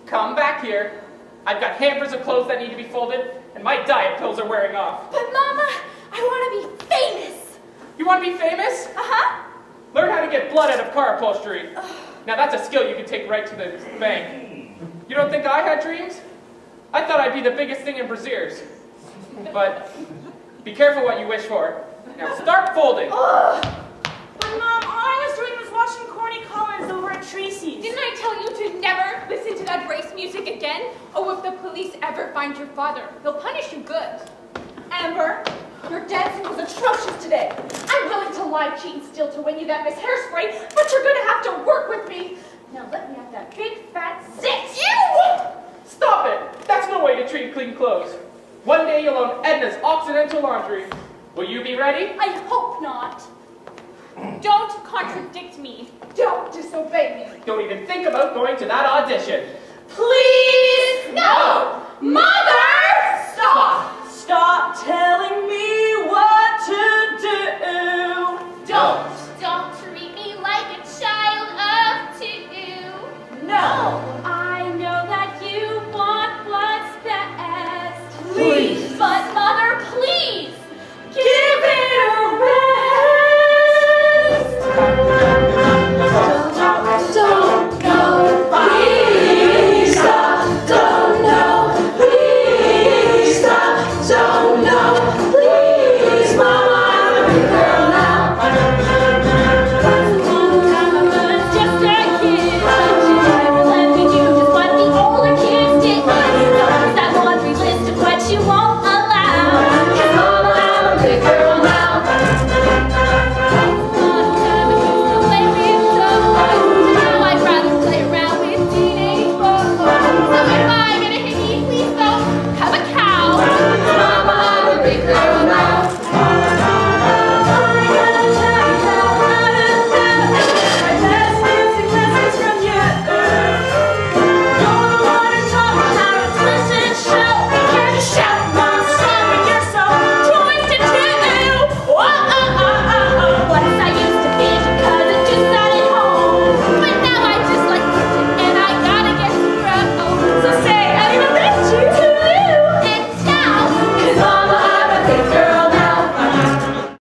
Come back here. I've got hampers of clothes that need to be folded, and my diet pills are wearing off. But Mama, I want to be famous. You want to be famous? Uh-huh. Learn how to get blood out of car upholstery. Now that's a skill you can take right to the bank. You don't think I had dreams? I thought I'd be the biggest thing in Braziers. But be careful what you wish for. Now start folding. But Mom, all I was doing was watching Corny Collins over at Tracy's. Didn't I tell you to never listen to that race music again? Oh, if the police ever find your father, they'll punish you good. Amber, your dancing was atrocious today. I'm willing to lie, cheat, and steal to win you that Miss Hairspray, but you're gonna have to work with me. Now let me have that big fat 6. You! Stop it! That's no way to treat clean clothes. One day you'll own Edna's Occidental Laundry. Will you be ready? I hope not. Don't contradict me. Don't disobey me. Don't even think about going to that audition.